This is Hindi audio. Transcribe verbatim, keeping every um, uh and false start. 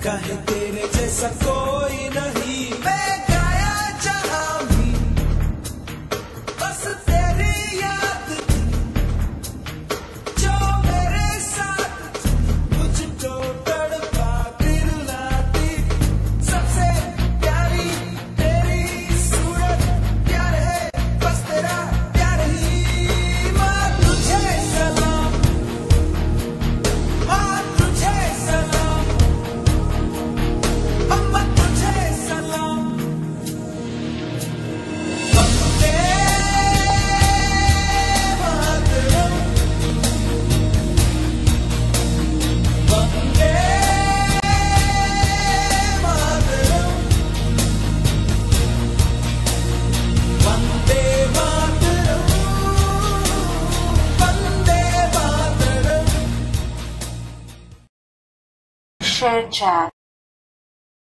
काहे तेरे जैसा कोई नहीं। मैं गाया जहां भी बस तेरी याद थी, जो मेरे साथ मुझको तड़पा दिल लाती। सबसे प्यारी तेरी सूरत, प्यार है बस तेरा प्यार ही। माँ तुझे सलाम, माँ तुझे सलाम, अम्मा तुझे सलाम। वंदे मातरम, वंदे मातरम, वंदे मातरम, वंदे मातरम। Share chat.